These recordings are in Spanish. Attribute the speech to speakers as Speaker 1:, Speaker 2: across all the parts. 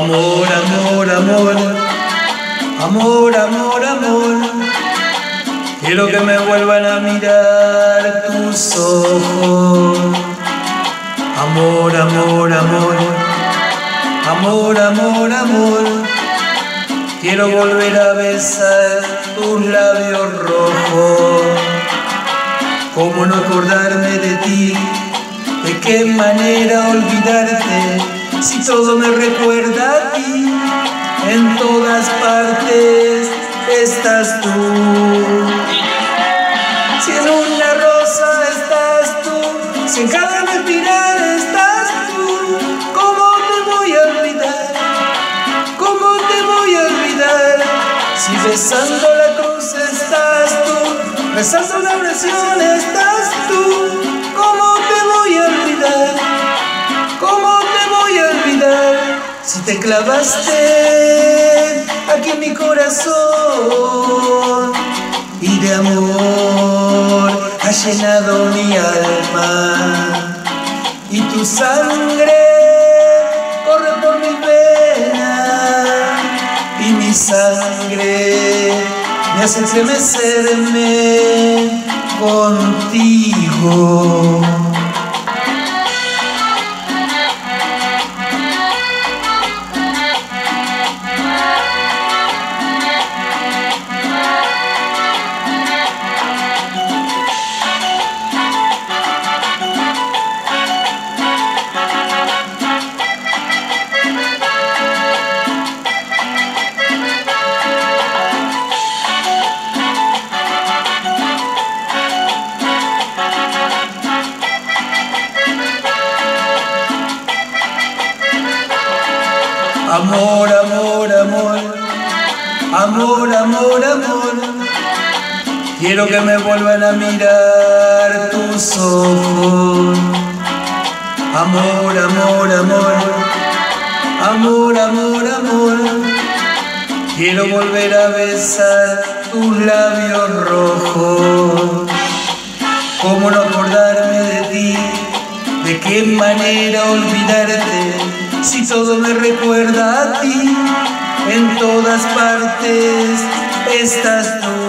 Speaker 1: Amor, amor, amor, amor, amor, amor. Quiero que me vuelvan a mirar tus ojos. Amor, amor, amor, amor, amor, amor. Quiero volver a besar tus labios rojos. ¿Cómo no acordarme de ti? ¿De qué manera olvidarte? Si todo me recuerda a ti, en todas partes estás tú. Si en una rosa estás tú, si en cada respirar estás tú, ¿cómo te voy a olvidar? ¿Cómo te voy a olvidar? Si besando la cruz estás tú, rezando una oración estás tú, ¿cómo te voy a olvidar? ¿Cómo te voy a olvidar? Si te clavaste aquí en mi corazón y de amor ha llenado mi alma, y tu sangre corre por mi venas y mi sangre me hace estremecerme contigo. Amor, amor, amor, amor, amor, amor. Quiero que me vuelvan a mirar tus ojos. Amor, amor, amor, amor, amor, amor. Quiero volver a besar tus labios rojos. ¿Cómo no acordarme de ti? ¿De qué manera olvidarte? Si todo me recuerda a ti, en todas partes estás tú.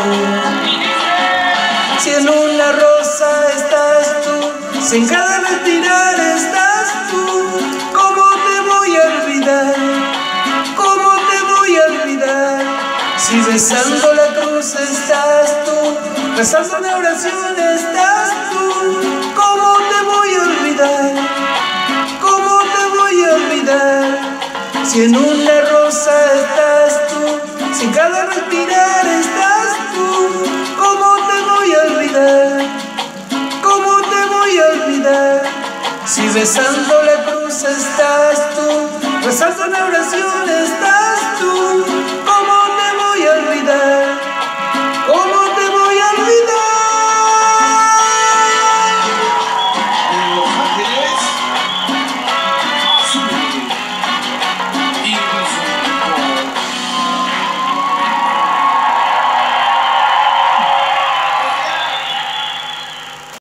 Speaker 1: Si en una rosa estás tú, si en cada respirar estás tú, ¿cómo te voy a olvidar? ¿Cómo te voy a olvidar? Si besando la cruz estás tú, rezando una oración estás tú, ¿cómo te voy a olvidar? Si en una rosa estás tú, si en cada respirar estás tú, ¿cómo te voy a olvidar? ¿Cómo te voy a olvidar? Si besando la cruz estás tú, rezando una oración estás